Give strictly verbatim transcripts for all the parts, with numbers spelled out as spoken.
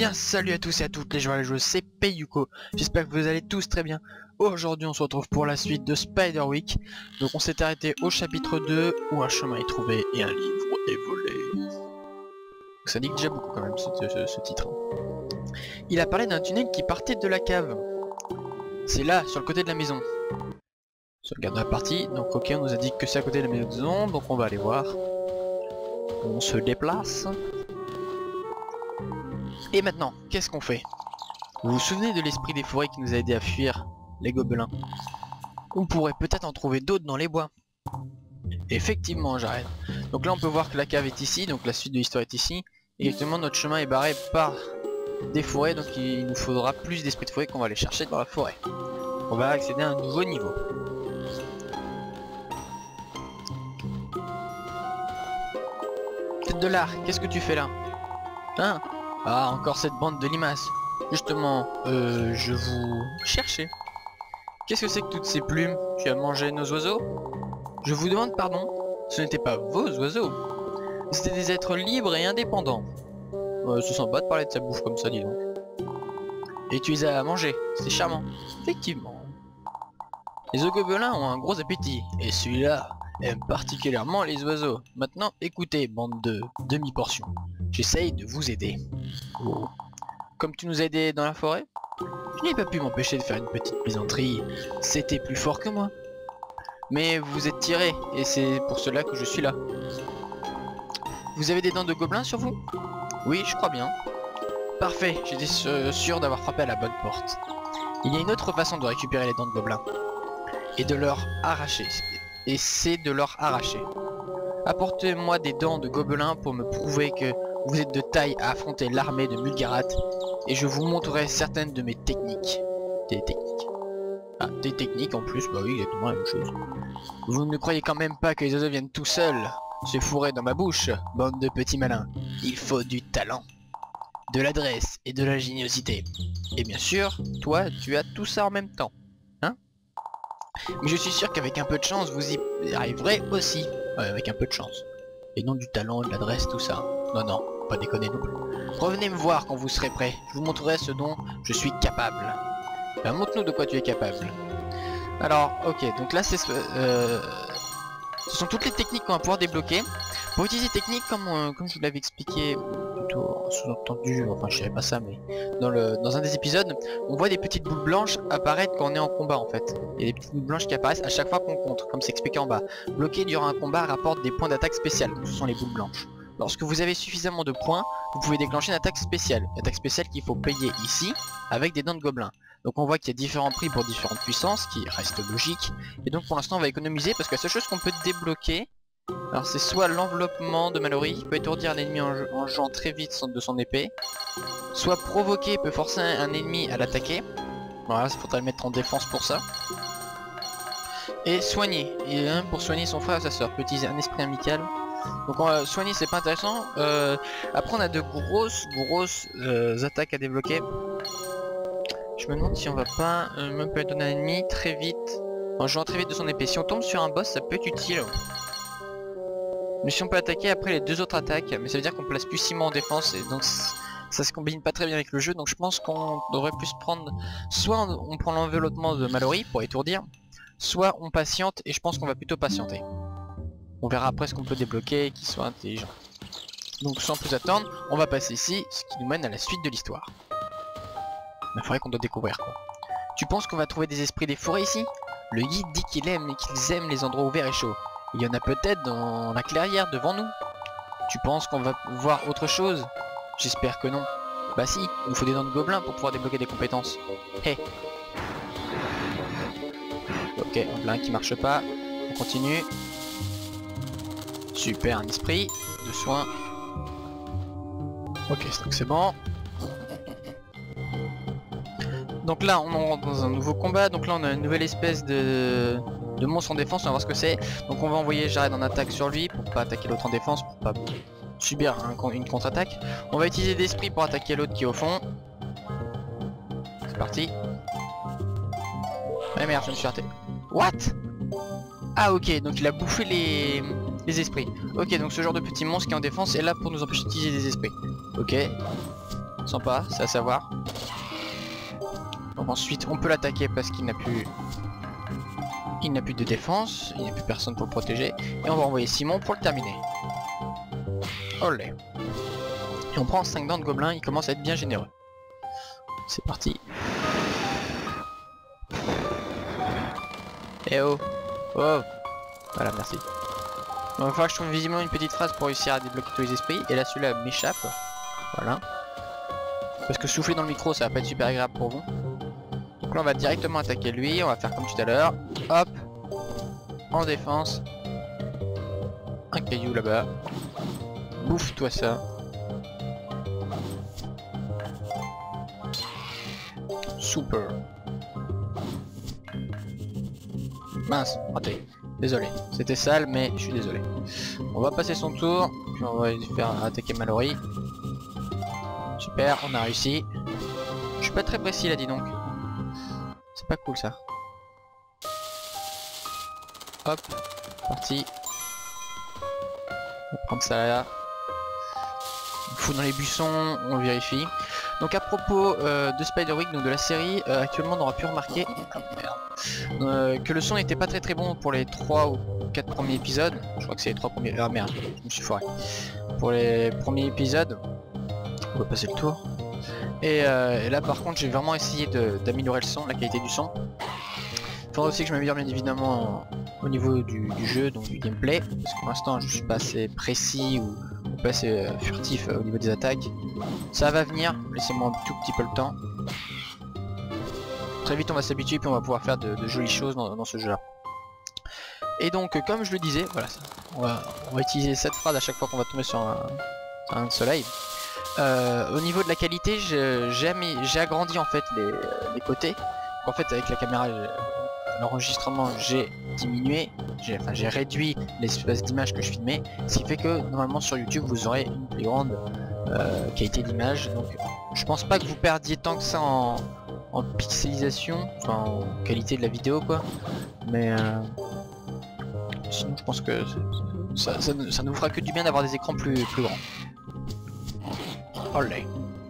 bien salut à tous et à toutes les joueurs et les joueuses, c'est Payuko. J'espère que vous allez tous très bien. Aujourd'hui on se retrouve pour la suite de Spider Week. Donc on s'est arrêté au chapitre deux où un chemin est trouvé et un livre est volé. Ça dit déjà beaucoup quand même ce, ce, ce titre. Il a parlé d'un tunnel qui partait de la cave. C'est là, sur le côté de la maison. Sauvegarde la partie, donc ok on nous a dit que c'est à côté de la maison, donc on va aller voir. On se déplace. Et maintenant, qu'est-ce qu'on fait? Vous vous souvenez de l'esprit des forêts qui nous a aidé à fuir les gobelins? On pourrait peut-être en trouver d'autres dans les bois. Effectivement, j'arrête. Donc là on peut voir que la cave est ici, donc la suite de l'histoire est ici. Et exactement notre chemin est barré par des forêts, donc il nous faudra plus d'esprit de forêt qu'on va aller chercher dans la forêt. On va accéder à un nouveau niveau. Tête de l'art, qu'est-ce que tu fais là? Hein? Ah, encore cette bande de limaces. Justement, euh, je vous cherchais. Qu'est-ce que c'est que toutes ces plumes? Tu as mangé nos oiseaux? Je vous demande pardon. Ce n'étaient pas vos oiseaux. C'était des êtres libres et indépendants. Euh, c'est sympa de parler de sa bouffe comme ça, dis donc. Et tu les as mangés. C'est charmant. Effectivement. Les gobelins ont un gros appétit. Et celui-là aime particulièrement les oiseaux. Maintenant, écoutez, bande de demi-portions. J'essaye de vous aider. Oh. Comme tu nous as aidé dans la forêt, je n'ai pas pu m'empêcher de faire une petite plaisanterie. C'était plus fort que moi. Mais vous êtes tiré, et c'est pour cela que je suis là. Vous avez des dents de gobelin sur vous? Oui, je crois bien. Parfait, j'étais sûr d'avoir frappé à la bonne porte. Il y a une autre façon de récupérer les dents de gobelin. Et de leur arracher. Et c'est de leur arracher. Apportez-moi des dents de gobelin pour me prouver que vous êtes de taille à affronter l'armée de Mulgarat. Et je vous montrerai certaines de mes techniques. Des techniques. Ah, des techniques en plus, bah oui, exactement la même chose. Vous ne croyez quand même pas que les oiseaux viennent tout seuls se fourrer dans ma bouche, bande de petits malins. Il faut du talent, de l'adresse et de l'ingéniosité. Et bien sûr, toi, tu as tout ça en même temps. Hein? Mais je suis sûr qu'avec un peu de chance, vous y arriverez aussi. Ouais, avec un peu de chance. Et non du talent, de l'adresse, tout ça. Non, non, pas déconner non plus. Revenez me voir quand vous serez prêt. Je vous montrerai ce dont je suis capable. Ben, montre-nous de quoi tu es capable. Alors, ok, donc là, c'est... Euh, ce sont toutes les techniques qu'on va pouvoir débloquer. Pour utiliser techniques, comme, euh, comme je vous l'avais expliqué, plutôt sous-entendu, enfin je savais pas ça, mais dans, le, dans un des épisodes, on voit des petites boules blanches apparaître quand on est en combat en fait. Il y a des petites boules blanches qui apparaissent à chaque fois qu'on contre, comme c'est expliqué en bas. Bloquer durant un combat rapporte des points d'attaque spéciales, ce sont les boules blanches. Lorsque vous avez suffisamment de points, vous pouvez déclencher une attaque spéciale. Une attaque spéciale qu'il faut payer ici, avec des dents de gobelin. Donc on voit qu'il y a différents prix pour différentes puissances, qui reste logique. Et donc pour l'instant on va économiser, parce que la seule chose qu'on peut débloquer, alors c'est soit l'enveloppement de Mallory, qui peut étourdir un ennemi en, en jouant très vite de son épée. Soit provoquer peut forcer un ennemi à l'attaquer. Voilà, il faudra le mettre en défense pour ça. Et soigner, et hein, pour soigner son frère et sa soeur, peut utiliser un esprit amical. Donc on va soigner, c'est pas intéressant. Euh, après on a de grosses grosses euh, attaques à débloquer. Je me demande si on va pas euh, même peut donner un ennemi très vite en jouant très vite de son épée. Si on tombe sur un boss, ça peut être utile. Mais si on peut attaquer après les deux autres attaques, mais ça veut dire qu'on place plus six mois en défense et donc ça se combine pas très bien avec le jeu. Donc je pense qu'on devrait plus prendre, soit on, on prend l'enveloppement de Mallory pour étourdir, soit on patiente, et je pense qu'on va plutôt patienter. On verra après ce qu'on peut débloquer qui soit intelligent. Donc sans plus attendre, on va passer ici, ce qui nous mène à la suite de l'histoire. La forêt qu'on doit découvrir quoi. Tu penses qu'on va trouver des esprits des forêts ici? Le guide dit qu'il aime et qu'ils aiment les endroits ouverts et chauds. Il y en a peut-être dans la clairière devant nous. Tu penses qu'on va voir autre chose? J'espère que non. Bah si, il nous faut des dents de gobelin pour pouvoir débloquer des compétences. Hé hey. Ok, un plein qui marche pas. On continue. Super, un esprit de soin. Ok, donc c'est bon. Donc là on rentre dans un nouveau combat. Donc là on a une nouvelle espèce de, de monstre en défense. On va voir ce que c'est. Donc on va envoyer Jared en attaque sur lui pour pas attaquer l'autre en défense, pour pas subir un, une contre-attaque. On va utiliser l'esprit pour attaquer l'autre qui est au fond. C'est parti. Ah merde, je me suis raté. What? Ah ok, donc il a bouffé les... les esprits. Ok, donc ce genre de petit monstre qui est en défense est là pour nous empêcher d'utiliser des esprits. Ok. Sympa, c'est à savoir. Donc ensuite on peut l'attaquer parce qu'il n'a plus... Il n'a plus de défense, il n'y a plus personne pour le protéger. Et on va envoyer Simon pour le terminer. Olé. Et on prend cinq dents de gobelin, il commence à être bien généreux. C'est parti. Eh oh. Oh. Voilà, merci. Donc, il va falloir que je trouve visiblement une petite phrase pour réussir à débloquer tous les esprits. Et là celui-là m'échappe. Voilà. Parce que souffler dans le micro ça va pas être super agréable pour vous. Donc là on va directement attaquer lui. On va faire comme tout à l'heure. Hop. En défense. Un caillou là-bas. Bouffe-toi ça. Super. Mince, raté. Désolé, c'était sale mais je suis désolé. On va passer son tour, puis on va lui faire attaquer Mallory. Super, on a réussi. Je suis pas très précis là, dis donc. C'est pas cool ça. Hop, parti. On va prendre ça là. On fout dans les buissons, on vérifie. Donc à propos euh, de Spiderwick, donc de la série, euh, actuellement on aura pu remarquer oh, merde, euh, que le son n'était pas très très bon pour les trois ou quatre premiers épisodes. Je crois que c'est les trois premiers... Ah merde, je me suis foiré. Pour les premiers épisodes, on va passer le tour. Et, euh, et là par contre j'ai vraiment essayé d'améliorer le son, la qualité du son. Il faudra aussi que je m'améliore bien évidemment au niveau du, du jeu, donc du gameplay. Parce que pour l'instant je suis pas assez précis ou... pas assez euh, furtif euh, au niveau des attaques. Ça va venir, laissez-moi un tout petit peu le temps. Très vite on va s'habituer puis on va pouvoir faire de, de jolies choses dans, dans ce jeu là. Et donc euh, comme je le disais, voilà, ça, on, va, on va utiliser cette phrase à chaque fois qu'on va tomber sur un, un soleil. Euh, au niveau de la qualité, j'ai agrandi en fait les, les côtés. En fait avec la caméra, l'enregistrement j'ai diminué, j'ai enfin, j'ai réduit l'espace d'image que je filmais, ce qui fait que normalement sur YouTube vous aurez une plus grande euh, qualité d'image. Donc je pense pas que vous perdiez tant que ça en, en pixelisation, enfin en qualité de la vidéo quoi, mais euh, sinon je pense que ça, ça, ça ne vous fera que du bien d'avoir des écrans plus, plus grands. Olé.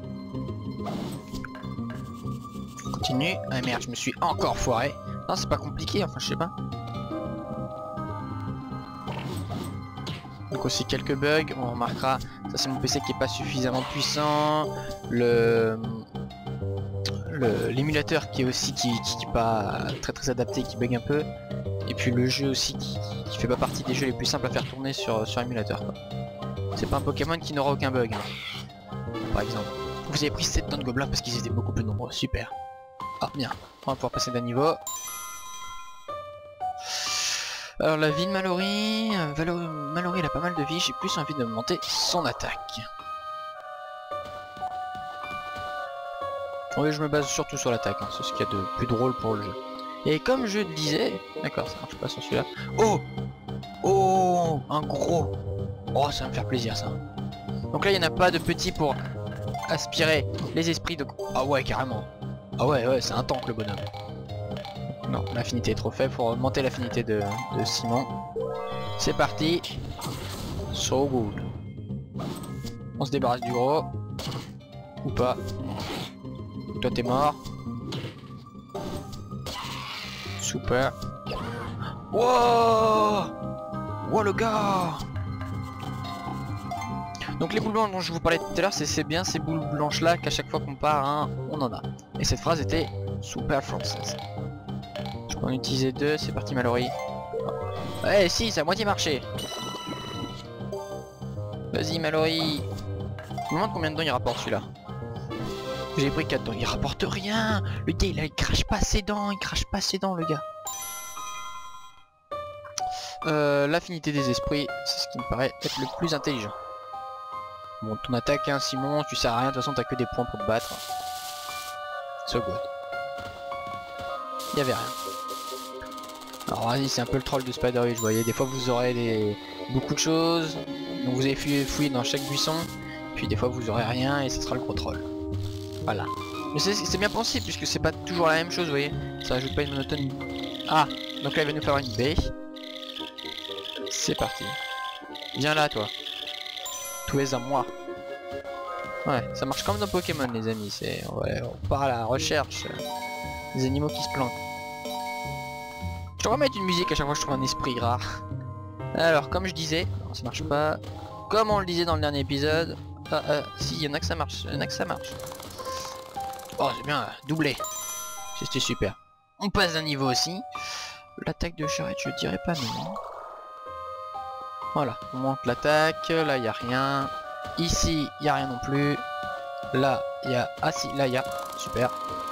On continue. Ah merde, je me suis encore foiré. Non, c'est pas compliqué, enfin je sais pas. Donc aussi quelques bugs, on remarquera, ça c'est mon P C qui est pas suffisamment puissant, le l'émulateur qui est aussi qui, qui, qui est pas très très adapté, qui bug un peu, et puis le jeu aussi qui, qui fait pas partie des jeux les plus simples à faire tourner sur, sur émulateur. C'est pas un Pokémon qui n'aura aucun bug, hein, par exemple. Vous avez pris sept dents de gobelins parce qu'ils étaient beaucoup plus nombreux, super. Ah bien, on va pouvoir passer d'un niveau. Alors la vie de Mallory, euh, Mallory elle a pas mal de vie, j'ai plus envie de monter son attaque. Oui, je me base surtout sur l'attaque, hein, c'est ce qu'il y a de plus drôle pour le jeu. Et comme je le disais, d'accord, ça marche pas sur celui-là. Oh, oh, un gros. Oh, ça va me faire plaisir ça. Donc là il n'y en a pas de petits pour aspirer les esprits de... Ah ouais, carrément. Ah ouais, ouais, c'est un tank le bonhomme. Non, l'affinité est trop faible, faut augmenter l'affinité de, de Simon. C'est parti. So good. On se débarrasse du gros. Ou pas. Toi t'es mort. Super. Wow. Wow le gars. Donc les boules blanches dont je vous parlais tout à l'heure, c'est bien ces boules blanches là qu'à chaque fois qu'on part, hein, on en a. Et cette phrase était super française. Je peux en utiliser deux, c'est parti Mallory. Ouais si, ça a moitié marché. Vas-y Mallory. Je me demande combien de dents il rapporte celui-là. J'ai pris quatre dents, il rapporte rien. Le gars il, il crache pas ses dents, il crache pas ses dents le gars. Euh, L'affinité des esprits, c'est ce qui me paraît être le plus intelligent. Bon, ton attaque, hein, Simon, tu sers à rien, de toute façon t'as que des points pour te battre. So good. Y'avait rien. Alors vas-y, c'est un peu le troll de Spiderwick, vous voyez, des fois vous aurez des... beaucoup de choses, donc vous avez fouillé dans chaque buisson, puis des fois vous aurez rien et ce sera le gros troll. Voilà. Mais c'est bien pensé puisque c'est pas toujours la même chose, vous voyez, ça ajoute pas une monotonie. Ah, donc là il va nous faire une baie. C'est parti. Viens là toi. Tu es à moi. Ouais, ça marche comme dans Pokémon les amis, c'est ouais, on part à la recherche euh, des animaux qui se planquent. Je devrais mettre une musique à chaque fois que je trouve un esprit rare. Alors comme je disais, non, ça marche pas. Comme on le disait dans le dernier épisode, ah, ah, si, il y en a que ça marche, il y en a que ça marche. Oh c'est bien, doublé. C'était super. On passe d'un niveau aussi. L'attaque de charrette, je dirais pas non. Voilà, on monte l'attaque, là il y a rien. Ici, il y a rien non plus. Là, il y a... Ah si, là il y a... Super.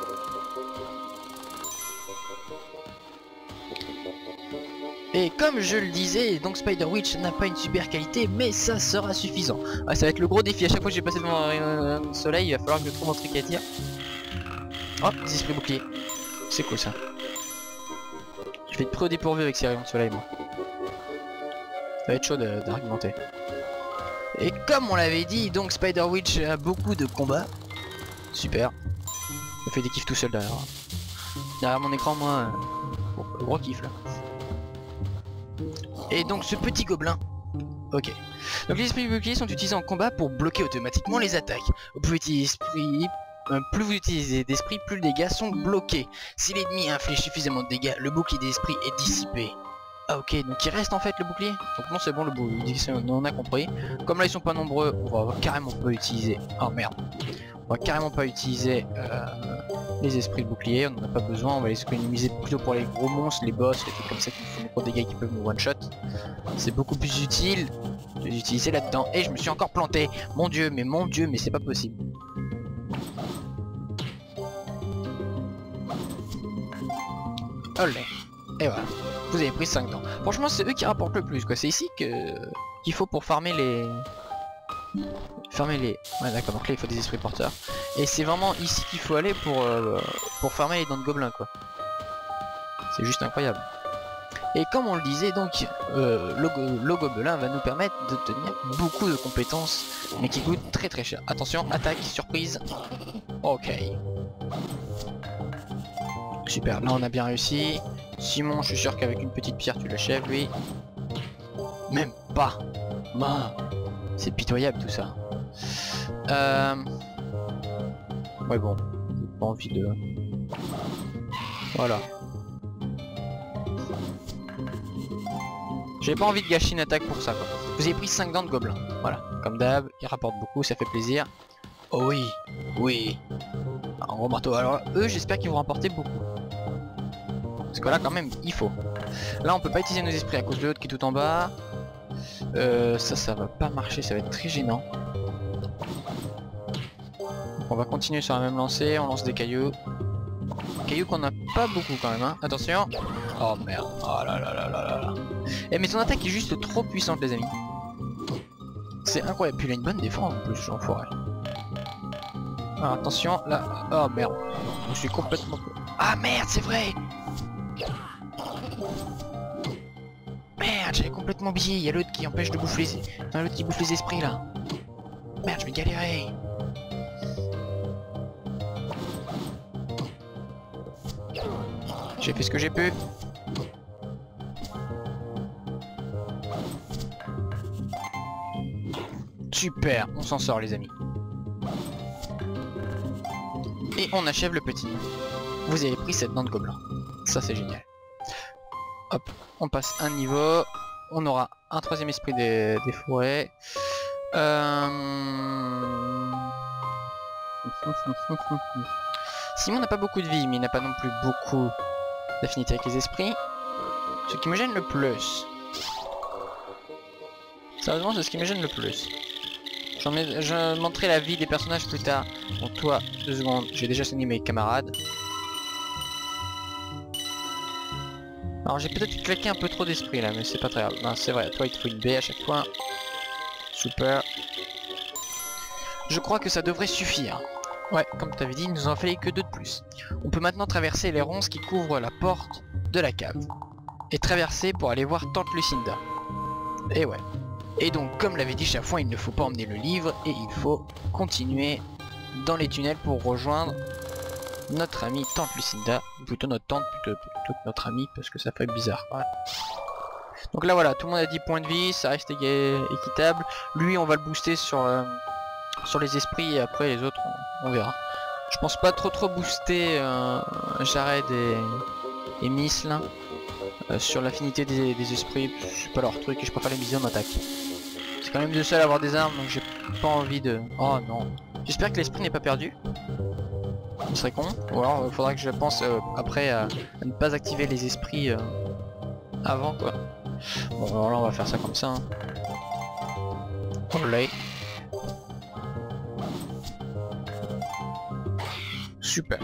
Et comme je le disais, donc Spider Witch n'a pas une super qualité, mais ça sera suffisant. Ah, ça va être le gros défi. À chaque fois que j'ai passé devant un, un soleil, il va falloir que je trouve mon truc à dire. Oh, des esprits boucliers. C'est cool ça. Je vais être pris au dépourvu avec ces rayons de soleil, moi. Ça va être chaud d'argumenter. Et comme on l'avait dit, donc Spider Witch a beaucoup de combats. Super. Ça fait des kiffs tout seul derrière. Derrière mon écran, moi, bon, gros kiff là. Et donc ce petit gobelin. Ok. Donc les esprits boucliers sont utilisés en combat pour bloquer automatiquement les attaques. Plus, esprit, euh, plus vous utilisez d'esprit, plus les dégâts sont bloqués. Si l'ennemi inflige suffisamment de dégâts, le bouclier d'esprit est dissipé. Ah ok, donc il reste en fait le bouclier. Donc non c'est bon, le bouclier, on a compris. Comme là ils sont pas nombreux, on va carrément pas utiliser. Oh merde. On va carrément pas utiliser euh, les esprits de bouclier, on n'en a pas besoin, on va les économiser plutôt pour les gros monstres, les boss, les trucs comme ça qui font des gros dégâts qui peuvent nous one shot. C'est beaucoup plus utile de les utiliser là-dedans. Et je me suis encore planté. Mon dieu, mais mon dieu, mais c'est pas possible. Olé. Et voilà. Vous avez pris cinq dents. Franchement c'est eux qui rapportent le plus quoi. C'est ici que qu'il faut pour farmer les... Farmer les... Ouais d'accord, donc là il faut des esprits porteurs. Et c'est vraiment ici qu'il faut aller pour, euh, pour farmer les dents de gobelins quoi. C'est juste incroyable. Et comme on le disait donc, euh, le, go le gobelin va nous permettre d'obtenir beaucoup de compétences, mais qui coûtent très très cher. Attention, attaque, surprise. Ok. Super, là on a bien réussi. Simon, je suis sûr qu'avec une petite pierre tu l'achèves, lui. Même pas. Bah, c'est pitoyable tout ça. Euh... Ouais bon, j'ai pas envie de... Voilà. J'ai pas envie de gâcher une attaque pour ça quoi. Vous avez pris cinq dents de gobelin. Voilà, comme d'hab, il rapporte beaucoup, ça fait plaisir. Oh oui, oui. Un gros marteau. Alors eux, j'espère qu'ils vont rapporter beaucoup. Parce que là quand même il faut. Là on peut pas utiliser nos esprits à cause de l'autre qui est tout en bas. euh, Ça ça va pas marcher, ça va être très gênant. Donc, on va continuer sur la même lancée, on lance des cailloux. Cailloux qu'on a pas beaucoup quand même hein. Attention. Oh merde. Oh là là là là là. Eh mais son attaque est juste trop puissante les amis. C'est incroyable. Puis il a une bonne défense en plus, j'enfoiré. Alors attention là. Oh merde. Je suis complètement... Ah merde c'est vrai. Merde, j'avais complètement oublié, il y a l'autre qui empêche de bouffer les... Enfin, l'autre qui bouffe les esprits là. Merde, je vais galérer. J'ai fait ce que j'ai pu. Super, on s'en sort les amis. Et on achève le petit. Vous avez pris cette dent de gobelin. Ça c'est génial. Hop, on passe un niveau. On aura un troisième esprit des, des forêts. Euh... Simon n'a pas beaucoup de vie, mais il n'a pas non plus beaucoup d'affinité avec les esprits. Ce qui me gêne le plus. Sérieusement, c'est ce qui me gêne le plus. J'en ai, je montrerai la vie des personnages plus tard. Bon, toi, deux secondes, j'ai déjà soigné mes camarades. Alors j'ai peut-être claqué un peu trop d'esprit là, mais c'est pas très grave. Non, c'est vrai, toi il te faut une baie à chaque fois. Super. Je crois que ça devrait suffire. Ouais, comme t'avais dit, il nous en fallait que deux de plus. On peut maintenant traverser les ronces qui couvrent la porte de la cave. Et traverser pour aller voir Tante Lucinda. Et ouais. Et donc, comme l'avait dit Chafouin, il ne faut pas emmener le livre et il faut continuer dans les tunnels pour rejoindre notre amie Tante Lucinda. Plutôt notre tante plutôt, plutôt que notre amie parce que ça fait bizarre. Ouais. Donc là voilà, tout le monde a dix points de vie, ça reste équitable. Lui, on va le booster sur... Euh, sur les esprits et après les autres on, on verra. Je pense pas trop trop booster euh, Jared et, et Miss là euh, sur l'affinité des, des esprits, c'est pas leur truc et je préfère les miser en attaque. C'est quand même deux seuls à avoir des armes donc j'ai pas envie de... Oh non. J'espère que l'esprit n'est pas perdu. Ce serait con. Ou alors il faudra que je pense euh, après à, à ne pas activer les esprits euh, avant quoi. Bon alors là on va faire ça comme ça. Hein. Olé. Super.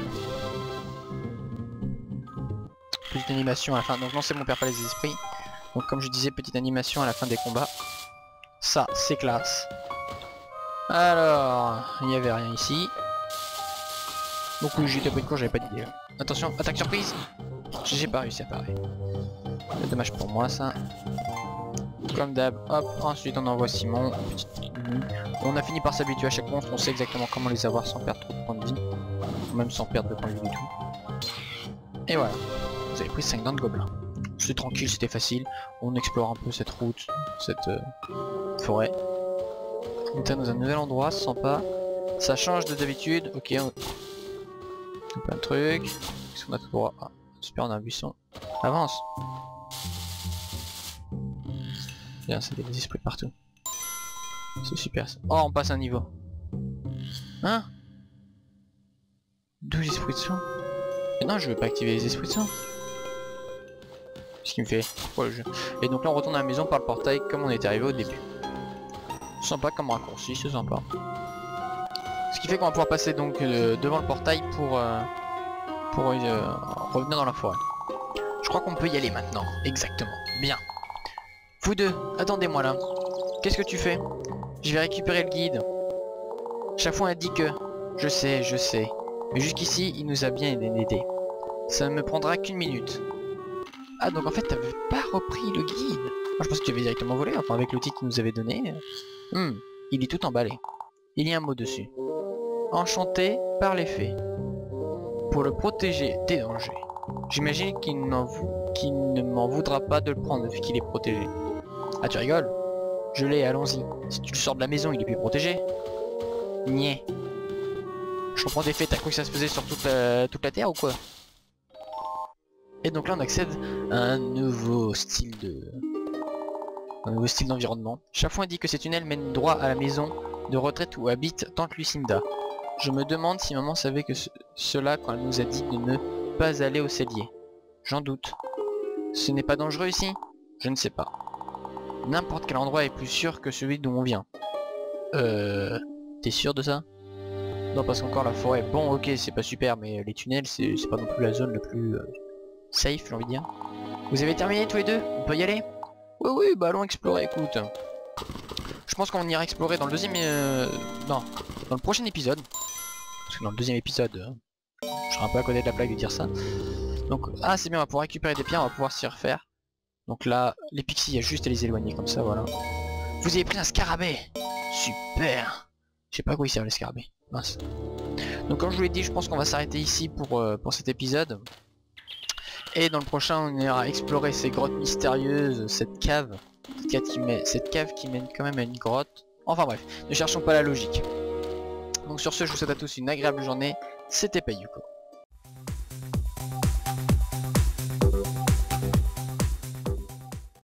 Petite animation à la fin. Donc non c'est bon, on perd pas les esprits. Donc comme je disais, petite animation à la fin des combats. Ça c'est classe. Alors, il n'y avait rien ici. Donc oui, j'étais pris de court, j'avais pas d'idée. Attention, attaque surprise. J'ai pas réussi à parer. C'est dommage pour moi ça. Comme d'hab, hop, ensuite on envoie Simon. On a fini par s'habituer à chaque monstre, on sait exactement comment les avoir sans perdre trop de points de vie. Même sans perdre de points de vie du tout. Et voilà, vous avez pris cinq dents de gobelins. C'était tranquille, c'était facile. On explore un peu cette route, cette euh, forêt. On est dans un nouvel endroit, sympa. Ça change de d'habitude, ok. On... Plein de trucs. Qu'est-ce qu'on a tout droit? Ah, super, on a un buisson. Avance. Bien, c'est des esprits partout. C'est super ça. Oh, on passe un niveau. Hein? douze esprits de soin. Mais non, je veux pas activer les esprits de soin. Ce qui me fait pour le jeu. Et donc là, on retourne à la maison par le portail comme on était arrivé au début. Sympa comme raccourci, c'est sympa. Ce qui fait qu'on va pouvoir passer donc euh, devant le portail pour, euh, pour euh, revenir dans la forêt. Je crois qu'on peut y aller maintenant. Exactement. Bien. Vous deux, attendez-moi là. Qu'est-ce que tu fais? Je vais récupérer le guide. Chaque fois on a dit que... Je sais, je sais. Mais jusqu'ici, il nous a bien aidé. Ça ne me prendra qu'une minute. Ah donc en fait t'avais pas repris le guide. Moi je pense que tu avais directement volé, enfin avec l'outil qu'il nous avait donné. Hmm, il est tout emballé. Il y a un mot dessus. Enchanté par les fées. Pour le protéger des dangers. J'imagine qu'il qu'il ne m'en voudra pas de le prendre vu qu'il est protégé. Ah tu rigoles? Je l'ai, allons-y. Si tu le sors de la maison, il est plus protégé. Niais. Je comprends des faits, t'as cru que ça se faisait sur toute la, toute la terre ou quoi? Et donc là on accède à un nouveau style de... Un nouveau style d'environnement. Chaque fois on dit que ces tunnels mènent droit à la maison de retraite où habite tante Lucinda. Je me demande si maman savait que ce... cela quand elle nous a dit de ne pas aller au cellier. J'en doute. Ce n'est pas dangereux ici? Je ne sais pas. N'importe quel endroit est plus sûr que celui d'où on vient. Euh... T'es sûr de ça? Non parce qu'encore la forêt, bon ok c'est pas super mais les tunnels c'est pas non plus la zone la plus euh, safe j'ai envie de dire. Vous avez terminé tous les deux? On peut y aller? Oui oui bah allons explorer écoute. Je pense qu'on ira explorer dans le deuxième... Euh, non, dans le prochain épisode. Parce que dans le deuxième épisode, euh, je serai un peu à côté de la blague de dire ça. Donc ah c'est bien, on va pouvoir récupérer des pierres, on va pouvoir s'y refaire. Donc là, les pixies, il y a juste à les éloigner comme ça, voilà. Vous avez pris un scarabée. Super. Je sais pas à quoi il sert le scarabée. Mince. Donc comme je vous l'ai dit, je pense qu'on va s'arrêter ici pour, euh, pour cet épisode. Et dans le prochain, on ira explorer ces grottes mystérieuses, cette cave. Cette cave qui mène, cette cave qui mène quand même à une grotte. Enfin bref, ne cherchons pas la logique. Donc sur ce, je vous souhaite à tous une agréable journée. C'était Payuko.